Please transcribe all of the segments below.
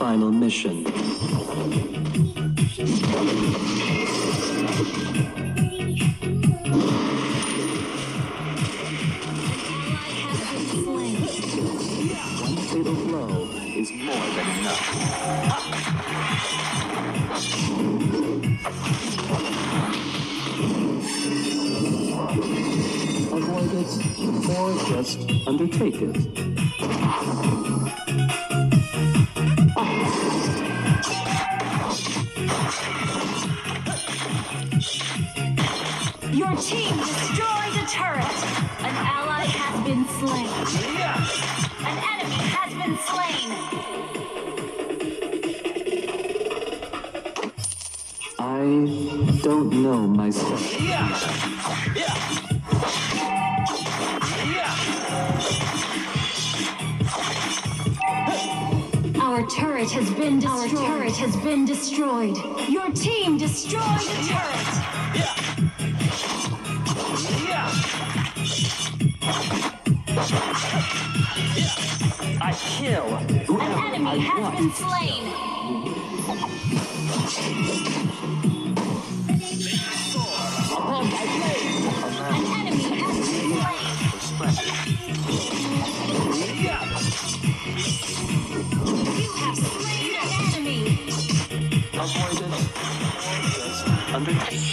final mission. One fatal blow is more than enough. Avoid it, or just undertake it. Your team destroyed a turret. An ally has been slain. An enemy has been slain. I don't know myself. Our turret has been destroyed. Our turret has been destroyed. Your team destroyed a turret. I kill. An enemy has been slain. Upon my blade. An enemy has been slain. You have slain an enemy. Avoid it, or just undertake.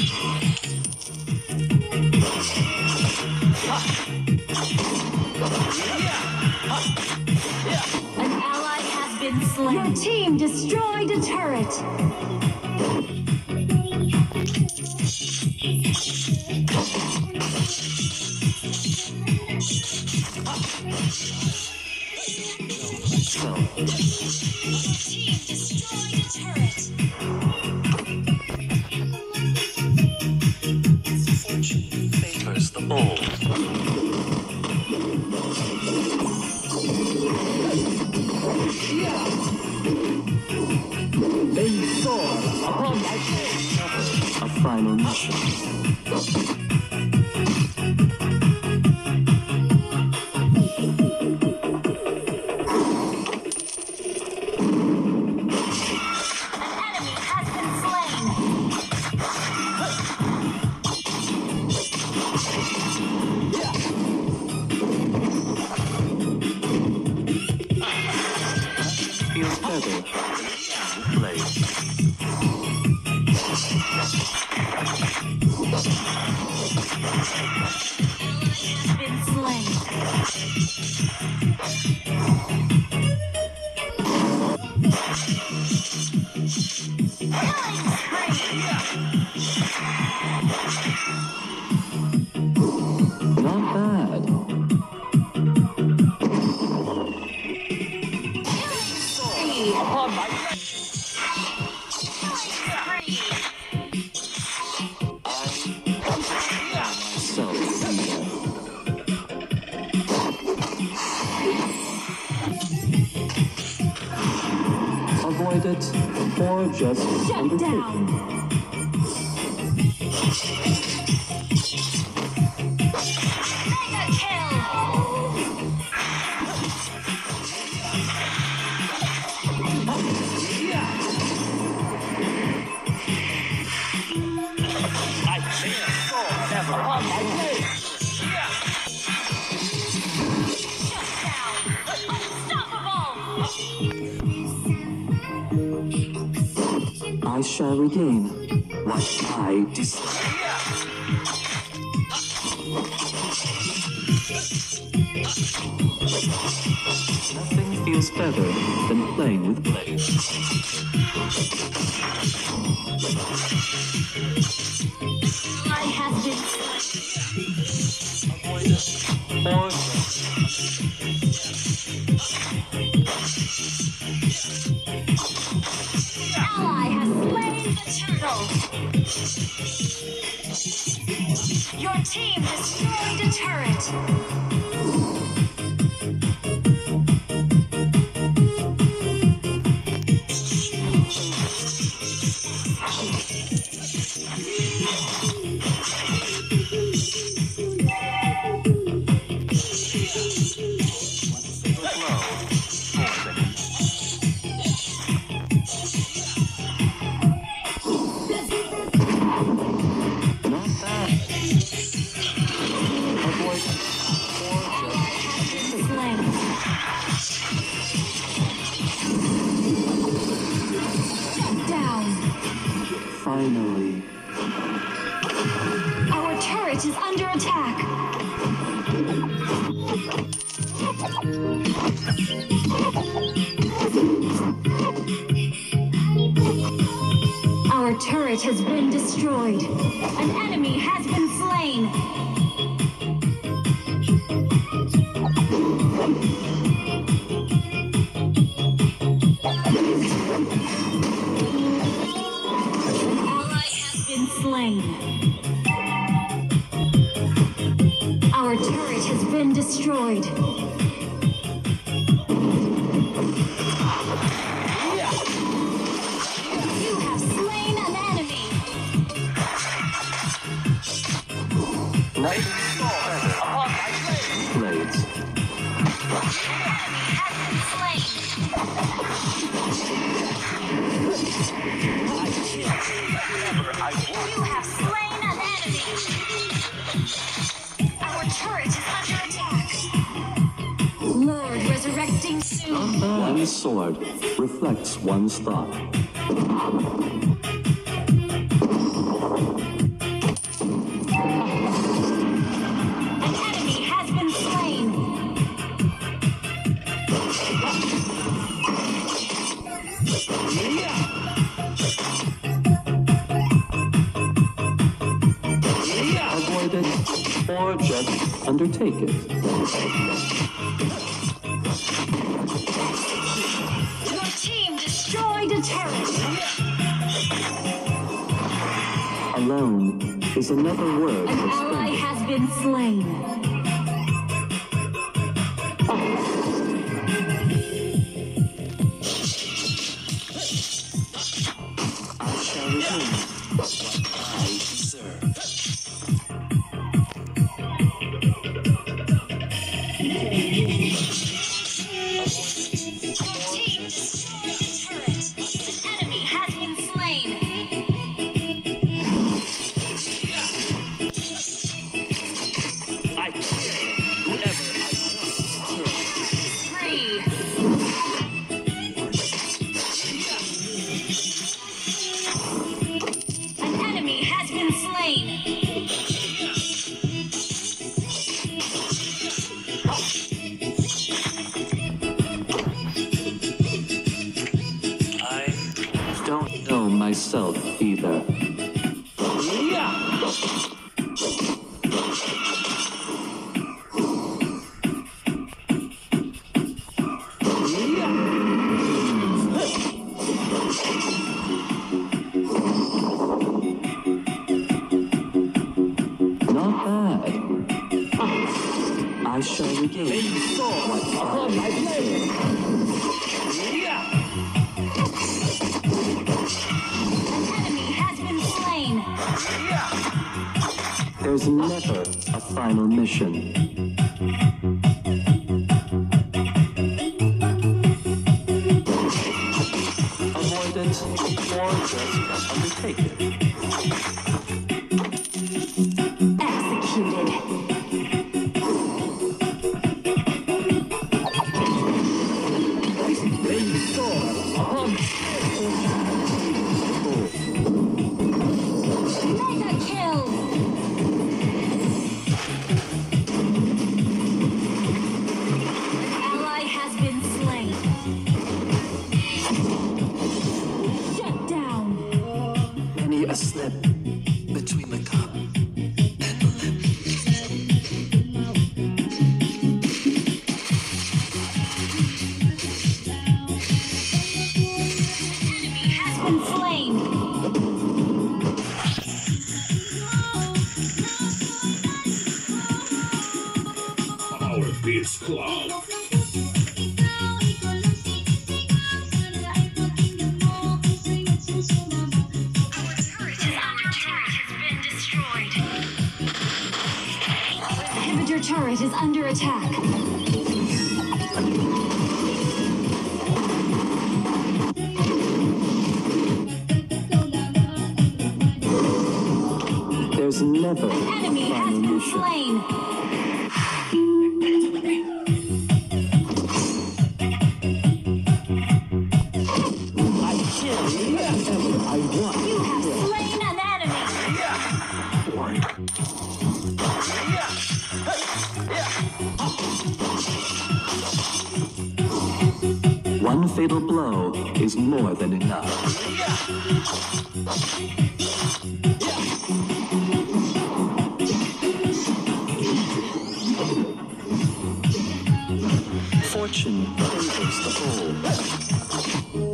An ally has been slain. Your team destroyed a turret. So, Your team destroyed a turret. fortune favors the bold. They soar upon my face. A final mission. Feels better. Play. Been slain. Killing spree. Not bad. Upon my So, avoid it, or just Shut undertake down. it. Mega kill. I can't soar ever upon my blade. Shut down. Unstoppable. I shall regain what I desire. Nothing feels better than playing with blades. I have been Avoid it, or ally has slain the turtle. Your team destroyed a turret. Finally. Our turret is under attack. Our turret has been destroyed. An enemy has been slain. Slain. Our turret has been destroyed. You have slain an enemy. Lightning storm upon my blades. You have slain an enemy. Our turret is under attack. Lord resurrecting soon. One sword reflects one's thought. An enemy has been slain. Avoid it, or just undertake it. Your team destroyed a turret. Alone is another word An for ally strength. has been slain. I shall return what I deserve. Your team destroyed a turret. An enemy has been slain. I kill whoever I want. Free. An enemy has been slain. I don't know myself either. Not bad. I shall regain what upon my blade. An enemy has been slain. There's never a final mission. Avoid it, or just undertake it. Executed. Mega kill. An ally has been slain. Shut down. Many a slip between the cup and the lip. Enemy has been slain. Our Beats Club. Inhibitor turret is under attack. There's never Enemy a has final been mission. slain. I kill whoever I want. You have slain One fatal blow is more than enough. Fortune favors the bold.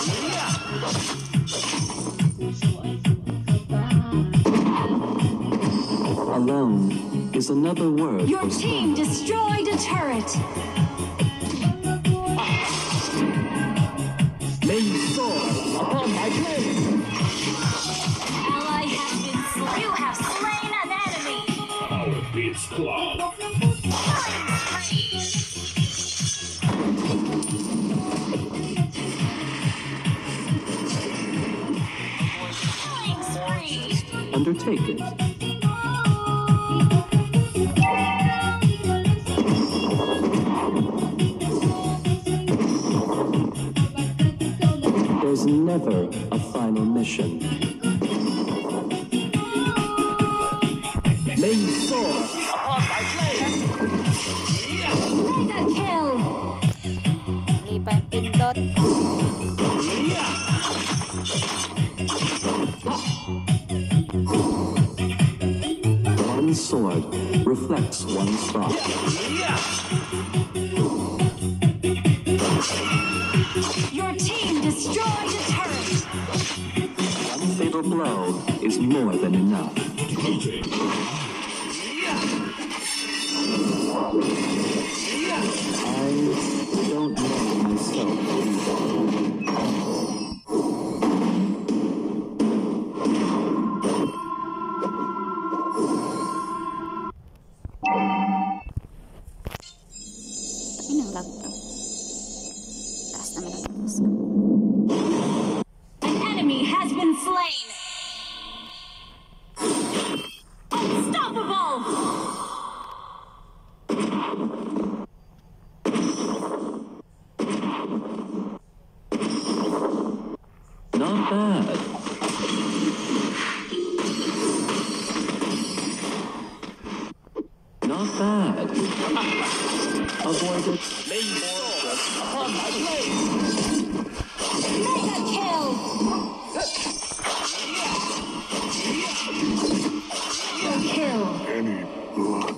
Alone is another word Your for team destroyed a turret. May you soar upon my blade. Ally has been slain. You have slain an enemy. Power beats cloud. Killing spree. Undertake it. There's never a final mission. May you soar upon my blade. Mega kill. Hindi pa yung pindot. One sword reflects one thought. Your team destroyed a turret. One fatal blow is more than enough. I don't know myself. Inang lag to. Taas naman ang tapos ko. An enemy has been slain. Unstoppable. Not bad. Not bad. Avoid it. May you soar upon my blade. Mega kill. Kill. Any blood.